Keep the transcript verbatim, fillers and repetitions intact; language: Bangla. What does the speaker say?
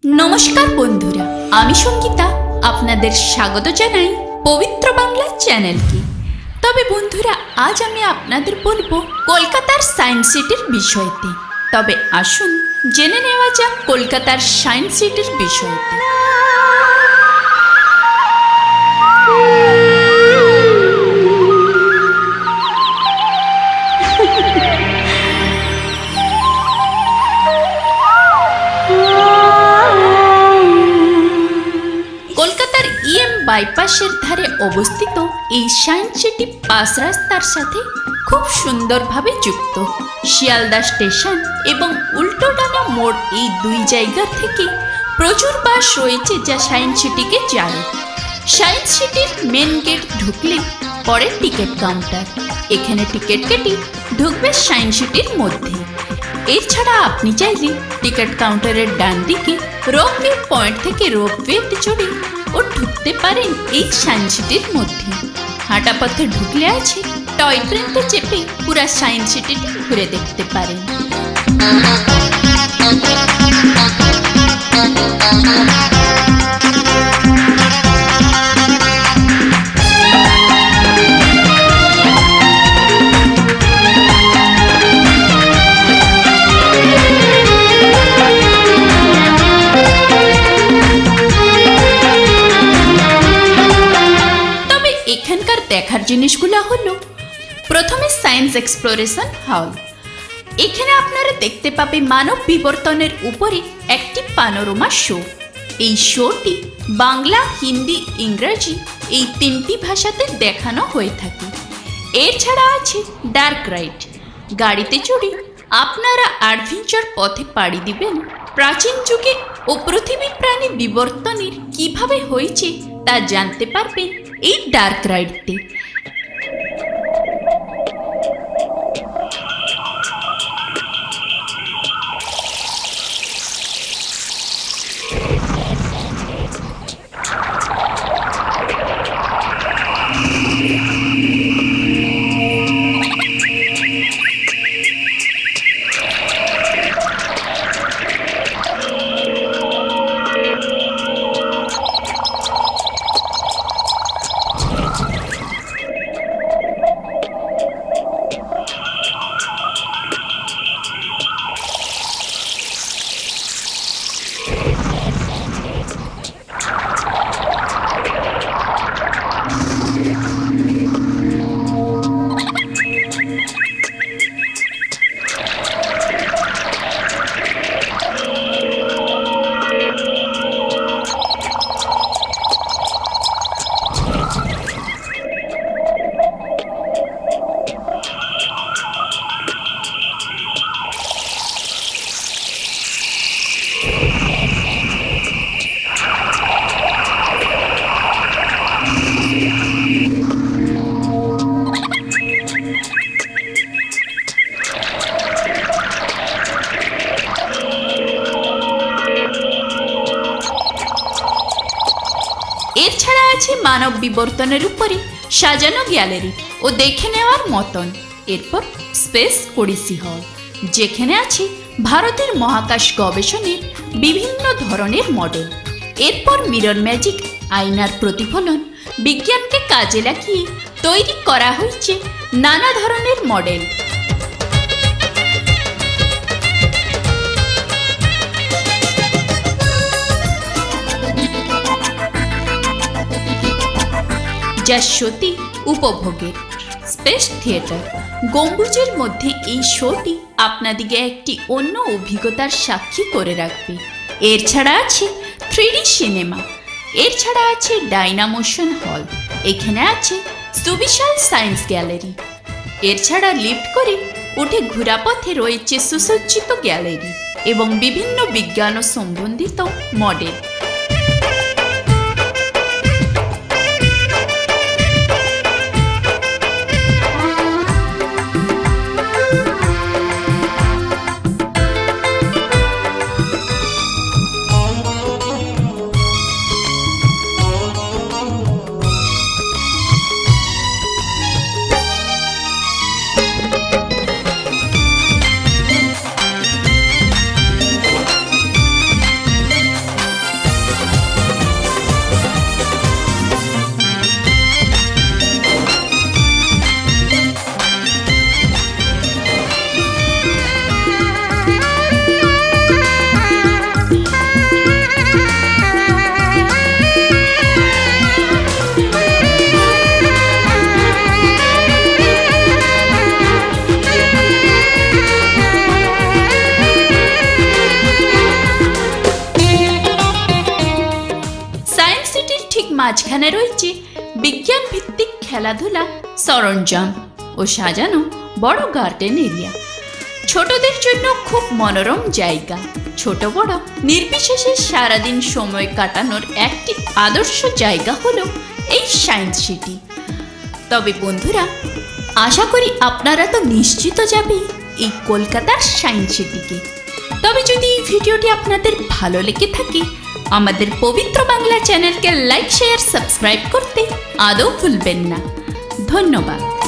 नमस्कार बंधुरा आमी संगीता आपनादेर स्वागत जानाई पवित्र बांगला चैनल की। तबे बंधुरा आज आमी आपनादेर बोलबो कलकातार साइंस सिटिर विषयते। तबे आसुन जेने नेওয়া যাক कलकातार साइंस सिटिर विषयते। বাইপাসের ধারে অবস্থিত এই সায়েন্স সিটি পাস রাস্তার সাথে খুব সুন্দরভাবে যুক্ত। শিয়ালদা স্টেশন এবং উল্টোডাঙা মোড় এই দুই জায়গা থেকে প্রচুর বাস রয়েছে যা সায়েন্স সিটিকে যায়। সায়েন্স সিটির মেন গেট ঢুকলে পরে টিকিট কাউন্টার, এখানে টিকিট কেটে ঢুকবে সায়েন্স সিটির মধ্যে। এছাড়া আপনি চাইলে টিকিট কাউন্টারের ডান দিকে রোপওয়ে পয়েন্ট থেকে রোপওয়েতে চড়ে ও ঢুকতে পারেন এই সায়েন্স সিটির মধ্যে। হাঁটা পথে ঢুকলে আছে টয় ট্রেনতে চেপে পুরা সায়েন্স সিটিটি ঘুরে দেখতে পারেন। দেখার জিনিসগুলো হলো প্রথমে সায়েন্স এক্সপ্লোরেশন হল। এখানে আপনারা দেখতে পাবেন মানব বিবর্তনের উপরে একটি পানোরামা শো। এই শোটি বাংলা, হিন্দি, ইংরেজি এই তিনটি ভাষাতে দেখানো হয়ে থাকে। এছাড়া আছে ডার্ক রাইড, গাড়িতে চড়ে আপনারা অ্যাডভেঞ্চার পথে পাড়ি দিবেন। প্রাচীন যুগে ও পৃথিবীর প্রাণী বিবর্তনের কিভাবে হয়েছে তা জানতে পারবেন এই ডার্ক রাইডতে। এছাড়া আছে মানব বিবর্তনের উপরে সাজানো গ্যালারি ও দেখে নেওয়ার মতন। এরপর স্পেস ওডিসি হল, যেখানে আছে ভারতের মহাকাশ গবেষণের বিভিন্ন ধরনের মডেল। এরপর মিরর ম্যাজিক, আয়নার প্রতিফলন বিজ্ঞানকে কাজে লাগিয়ে তৈরি করা হয়েছে নানা ধরনের মডেল। যা সত্যি উপভোগের। স্পেস থিয়েটার গম্বুজের মধ্যে এই শোটি আপনাদিকে একটি অন্য অভিজ্ঞতার সাক্ষী করে রাখবে। এর ছাড়া আছে থ্রি ডি সিনেমা। এর ছাড়া আছে ডাইনামোশন হল, এখানে আছে সুবিশাল সায়েন্স গ্যালারি। এর ছাড়া লিফট করে উঠে ঘোরা পথে রয়েছে সুসজ্জিত গ্যালারি এবং বিভিন্ন বিজ্ঞান সম্বন্ধিত মডেল। মাঝখানে রয়েছে বিজ্ঞান ভিত্তিক খেলাধুলা সরঞ্জাম ও সাজানো বড় গার্ডেন এরিয়া। ছোটদের জন্য খুব মনোরম জায়গা। ছোট বড় নির্বিশেষে সারাদিন সময় কাটানোর একটি আদর্শ জায়গা হলো এই সায়েন্স সিটি। তবে বন্ধুরা, আশা করি আপনারা তো নিশ্চিত যাবে এই কলকাতার সায়েন্স সিটিকে। তবে যদি এই ভিডিওটি আপনাদের ভালো লেগে থাকে, আমাদের পবিত্র বাংলা চ্যানেলকে লাইক শেয়ার সাবস্ক্রাইব করতে আদৌ ভুলবেন না। ধন্যবাদ।